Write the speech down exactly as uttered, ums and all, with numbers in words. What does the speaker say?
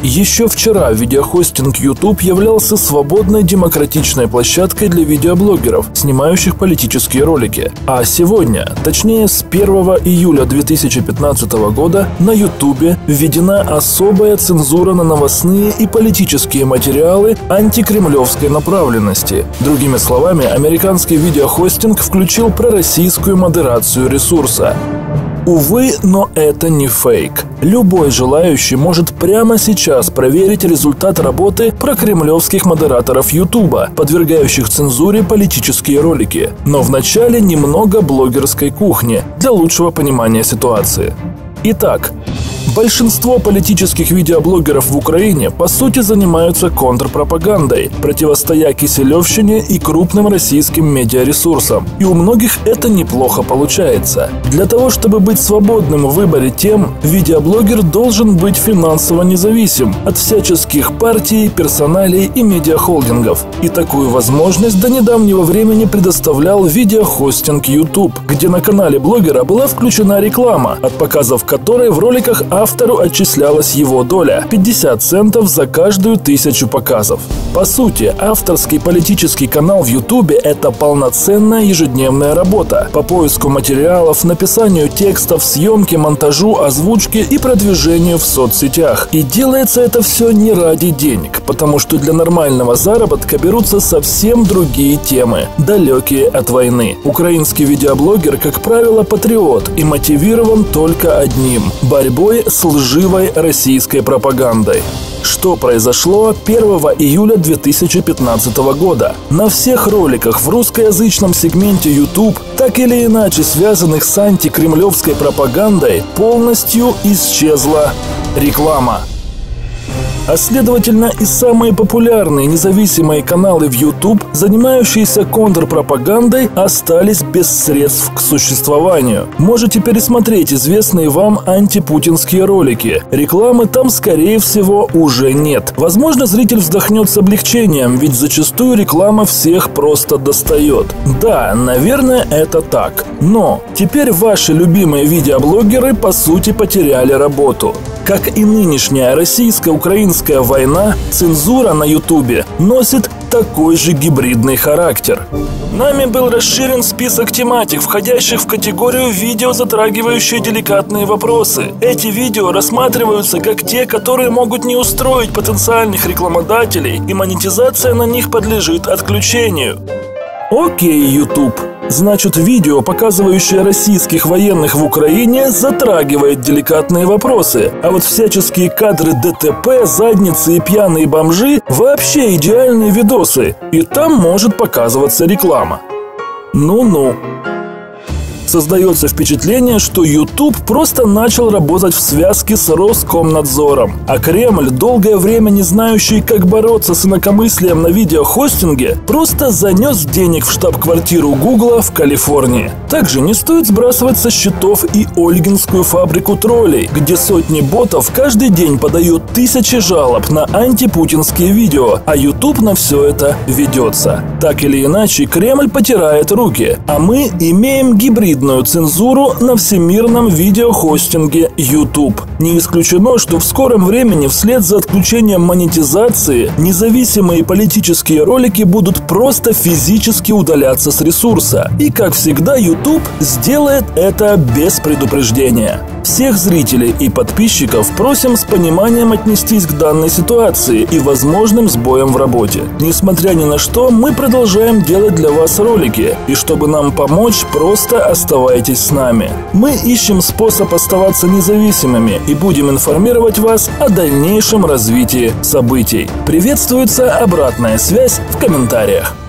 Еще вчера видеохостинг YouTube являлся свободной демократичной площадкой для видеоблогеров, снимающих политические ролики. А сегодня, точнее с первого июля две тысячи пятнадцатого года, на YouTube введена особая цензура на новостные и политические материалы антикремлевской направленности. Другими словами, американский видеохостинг включил пророссийскую модерацию ресурса. Увы, но это не фейк. Любой желающий может прямо сейчас проверить результат работы прокремлевских модераторов Ютуба, подвергающих цензуре политические ролики. Но вначале немного блогерской кухни для лучшего понимания ситуации. Итак, большинство политических видеоблогеров в Украине по сути занимаются контрпропагандой, противостоя киселевщине и крупным российским медиаресурсам. И у многих это неплохо получается. Для того, чтобы быть свободным в выборе тем, видеоблогер должен быть финансово независим от всяческих партий, персоналей и медиахолдингов. И такую возможность до недавнего времени предоставлял видеохостинг YouTube, где на канале блогера была включена реклама, от показов которой в роликах автору отчислялась его доля – пятьдесят центов за каждую тысячу показов. По сути, авторский политический канал в YouTube – это полноценная ежедневная работа по поиску материалов, написанию текстов, съемке, монтажу, озвучке и продвижению в соцсетях. И делается это все не ради денег, потому что для нормального заработка берутся совсем другие темы, далекие от войны. Украинский видеоблогер, как правило, патриот и мотивирован только одним – борьбой с лживой российской пропагандой. Что произошло первого июля две тысячи пятнадцатого года? На всех роликах в русскоязычном сегменте YouTube, так или иначе связанных с антикремлевской пропагандой, полностью исчезла реклама. А следовательно и самые популярные независимые каналы в YouTube, занимающиеся контрпропагандой, остались без средств к существованию. Можете пересмотреть известные вам антипутинские ролики. Рекламы там, скорее всего, уже нет. Возможно, зритель вздохнет с облегчением, ведь зачастую реклама всех просто достает. Да, наверное, это так. Но теперь ваши любимые видеоблогеры по сути потеряли работу. Как и нынешняя российско-украинская война, цензура на Ютубе носит такой же гибридный характер. Нами был расширен список тематик, входящих в категорию видео, затрагивающие деликатные вопросы. Эти видео рассматриваются как те, которые могут не устроить потенциальных рекламодателей, и монетизация на них подлежит отключению. Окей, YouTube. Значит, видео, показывающее российских военных в Украине, затрагивает деликатные вопросы. А вот всяческие кадры ДТП, задницы и пьяные бомжи – вообще идеальные видосы. И там может показываться реклама. Ну-ну. Создается впечатление, что YouTube просто начал работать в связке с Роскомнадзором, а Кремль, долгое время не знающий, как бороться с инакомыслием на видеохостинге, просто занес денег в штаб-квартиру Гугла в Калифорнии. Также не стоит сбрасывать со счетов и Ольгинскую фабрику троллей, где сотни ботов каждый день подают тысячи жалоб на антипутинские видео, а YouTube на все это ведется. Так или иначе, Кремль потирает руки, а мы имеем гибрид цензуру на всемирном видеохостинге YouTube. Не исключено, что в скором времени вслед за отключением монетизации независимые политические ролики будут просто физически удаляться с ресурса. И, как всегда, YouTube сделает это без предупреждения. Всех зрителей и подписчиков просим с пониманием отнестись к данной ситуации и возможным сбоям в работе. Несмотря ни на что, мы продолжаем делать для вас ролики, и чтобы нам помочь, просто оставайтесь с нами. Мы ищем способ оставаться независимыми и будем информировать вас о дальнейшем развитии событий. Приветствуется обратная связь в комментариях.